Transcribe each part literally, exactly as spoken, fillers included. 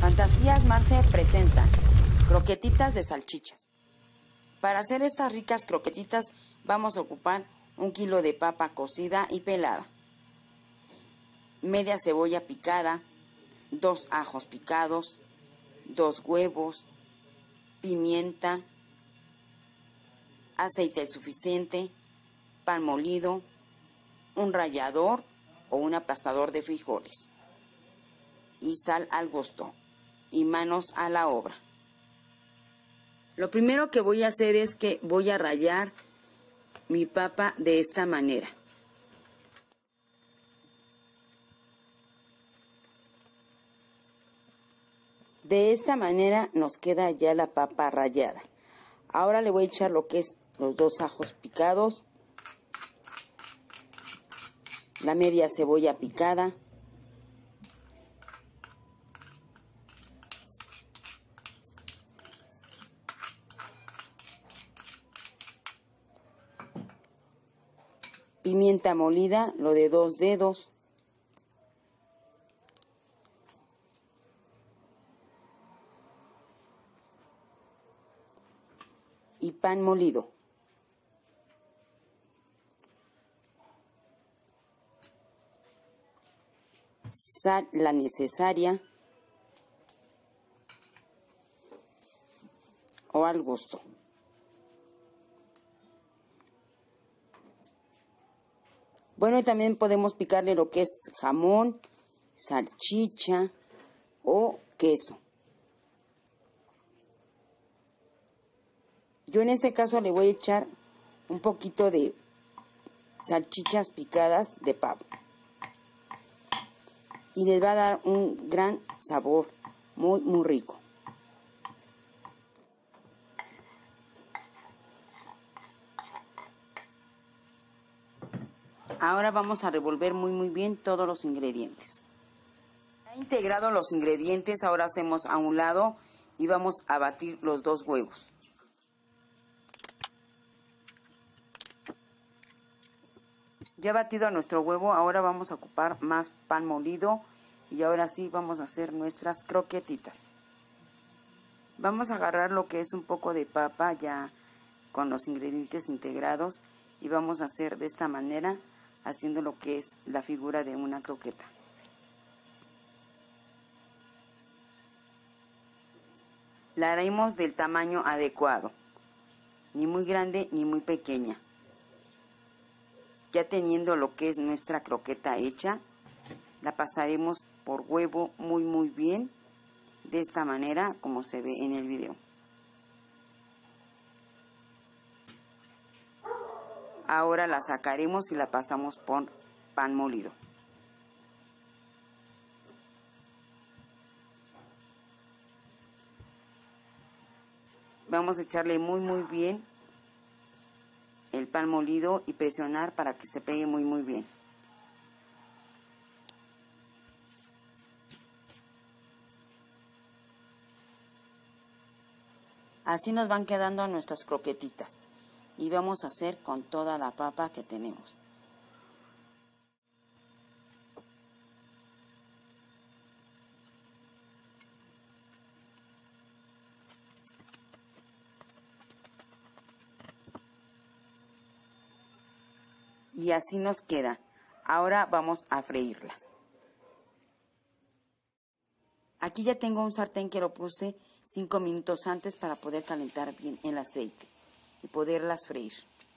Fantasías Marce presenta croquetitas de salchichas. Para hacer estas ricas croquetitas vamos a ocupar un kilo de papa cocida y pelada, media cebolla picada, dos ajos picados, dos huevos, pimienta, aceite el suficiente, pan molido, un rallador o un aplastador de frijoles y sal al gusto y manos a la obra. Lo primero que voy a hacer es que voy a rallar mi papa de esta manera. De esta manera nos queda ya la papa rallada. Ahora le voy a echar lo que es los dos ajos picados, la media cebolla picada, pimienta molida, lo de dos dedos, y pan molido. Sal la necesaria o al gusto. Bueno, y también podemos picarle lo que es jamón, salchicha o queso. Yo en este caso le voy a echar un poquito de salchichas picadas de pavo. Y les va a dar un gran sabor, muy, muy rico. Ahora vamos a revolver muy muy bien todos los ingredientes. Ya integrados los ingredientes, ahora hacemos a un lado y vamos a batir los dos huevos. Ya batido nuestro huevo, ahora vamos a ocupar más pan molido y ahora sí vamos a hacer nuestras croquetitas. Vamos a agarrar lo que es un poco de papa ya con los ingredientes integrados y vamos a hacer de esta manera, haciendo lo que es la figura de una croqueta. La haremos del tamaño adecuado, ni muy grande ni muy pequeña. Ya teniendo lo que es nuestra croqueta hecha, la pasaremos por huevo muy muy bien, de esta manera como se ve en el video. Ahora la sacaremos y la pasamos por pan molido. Vamos a echarle muy muy bien el pan molido y presionar para que se pegue muy muy bien. Así nos van quedando nuestras croquetitas y vamos a hacer con toda la papa que tenemos. Y así nos queda. Ahora vamos a freírlas. Aquí ya tengo un sartén que lo puse cinco minutos antes para poder calentar bien el aceite y poderlas freír.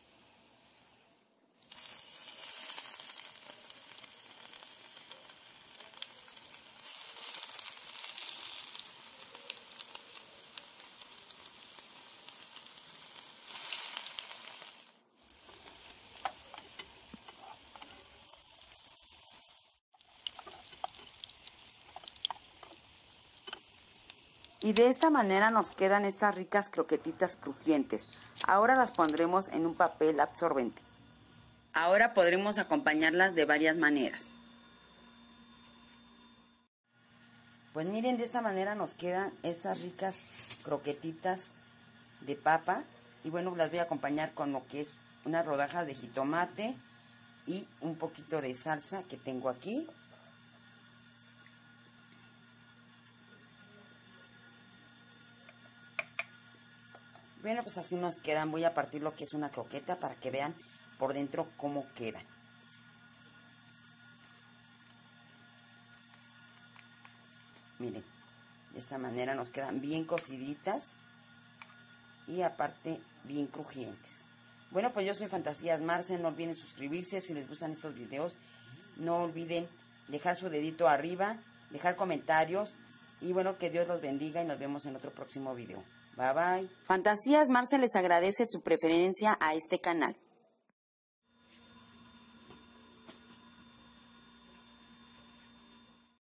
Y de esta manera nos quedan estas ricas croquetitas crujientes. Ahora las pondremos en un papel absorbente. Ahora podremos acompañarlas de varias maneras. Pues miren, de esta manera nos quedan estas ricas croquetitas de papa. Y bueno, las voy a acompañar con lo que es una rodaja de jitomate y un poquito de salsa que tengo aquí. Bueno, pues así nos quedan. Voy a partir lo que es una croqueta para que vean por dentro cómo quedan. Miren, de esta manera nos quedan bien cociditas y aparte bien crujientes. Bueno, pues yo soy Fantasías Marce. No olviden suscribirse si les gustan estos videos. No olviden dejar su dedito arriba, dejar comentarios. Y bueno, que Dios los bendiga y nos vemos en otro próximo video. Bye bye. Fantasías Marce les agradece su preferencia a este canal.